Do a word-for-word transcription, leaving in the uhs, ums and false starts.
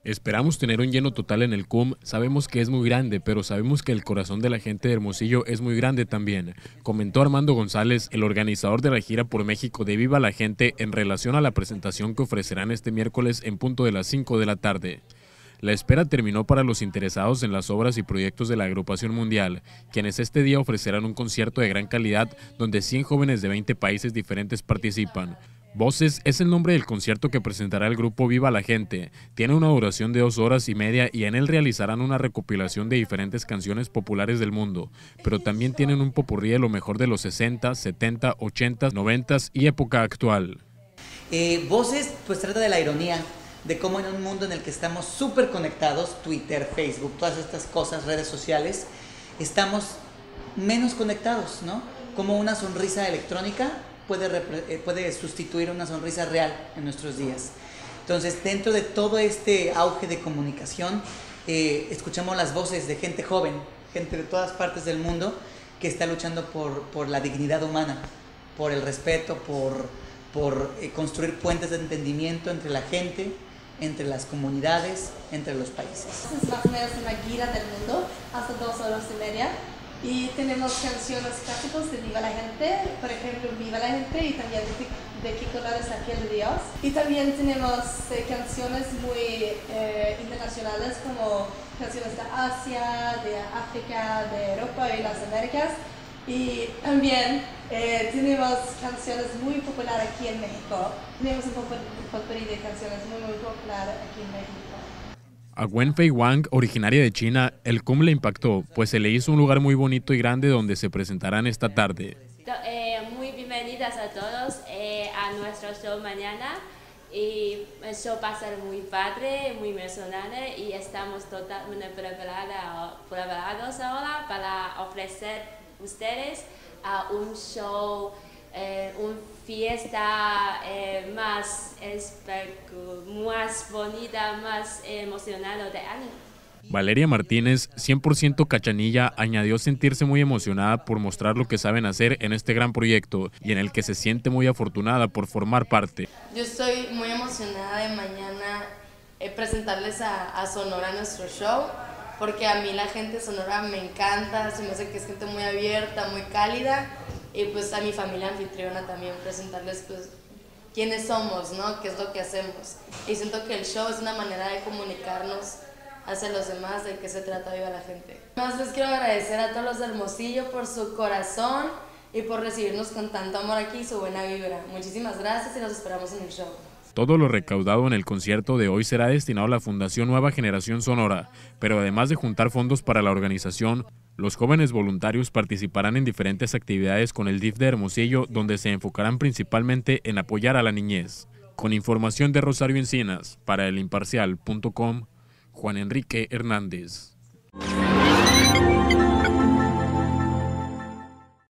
Esperamos tener un lleno total en el C U M, sabemos que es muy grande, pero sabemos que el corazón de la gente de Hermosillo es muy grande también, comentó Armando González, el organizador de la gira por México de Viva la Gente, en relación a la presentación que ofrecerán este miércoles en punto de las cinco de la tarde. La espera terminó para los interesados en las obras y proyectos de la agrupación mundial, quienes este día ofrecerán un concierto de gran calidad donde cien jóvenes de veinte países diferentes participan. Voces es el nombre del concierto que presentará el grupo Viva la Gente. Tiene una duración de dos horas y media y en él realizarán una recopilación de diferentes canciones populares del mundo, pero también tienen un popurrí de lo mejor de los sesenta, setenta, ochenta, noventa y época actual. Eh, Voces pues trata de la ironía, de cómo en un mundo en el que estamos súper conectados, Twitter, Facebook, todas estas cosas, redes sociales, estamos menos conectados, ¿no? Como una sonrisa electrónica puede, puede sustituir una sonrisa real en nuestros días. Entonces, dentro de todo este auge de comunicación, eh, escuchamos las voces de gente joven, gente de todas partes del mundo, que está luchando por, por la dignidad humana, por el respeto, por, por eh, construir puentes de entendimiento entre la gente, entre las comunidades, entre los países. Es más o menos una gira del mundo, hasta dos horas y media. Y tenemos canciones clásicas de Viva la Gente, por ejemplo, Viva la Gente, y también de, de Kiko Lara, La Piel de Dios. Y también tenemos eh, canciones muy eh, internacionales, como canciones de Asia, de África, de Europa y las Américas. Y también eh, tenemos canciones muy populares aquí en México. Tenemos un popurrí de canciones muy, muy populares aquí en México. A Wenfei Wang, originaria de China, el C U M le impactó, pues se le hizo un lugar muy bonito y grande donde se presentarán esta tarde. Eh, muy bienvenidas a todos eh, a nuestro show mañana. Y el show va a ser muy padre, muy emocionante y estamos totalmente preparados, preparados ahora para ofrecer a ustedes uh, un show, eh, una fiesta eh, más, más bonita, más emocionada de año. Valeria Martínez, cien por ciento cachanilla, añadió sentirse muy emocionada por mostrar lo que saben hacer en este gran proyecto y en el que se siente muy afortunada por formar parte. Yo estoy muy emocionada de mañana eh, presentarles a, a Sonora nuestro show, porque a mí la gente de Sonora me encanta, se me hace que es gente muy abierta, muy cálida, y pues a mi familia anfitriona también presentarles pues quiénes somos, ¿no? Qué es lo que hacemos. Y siento que el show es una manera de comunicarnos hacia los demás, de qué se trata Viva la Gente. Más les quiero agradecer a todos los de Hermosillo por su corazón y por recibirnos con tanto amor aquí y su buena vibra. Muchísimas gracias y los esperamos en el show. Todo lo recaudado en el concierto de hoy será destinado a la Fundación Nueva Generación Sonora, pero además de juntar fondos para la organización, los jóvenes voluntarios participarán en diferentes actividades con el D I F de Hermosillo, donde se enfocarán principalmente en apoyar a la niñez. Con información de Rosario Encinas, para el imparcial punto com, Juan Enrique Hernández.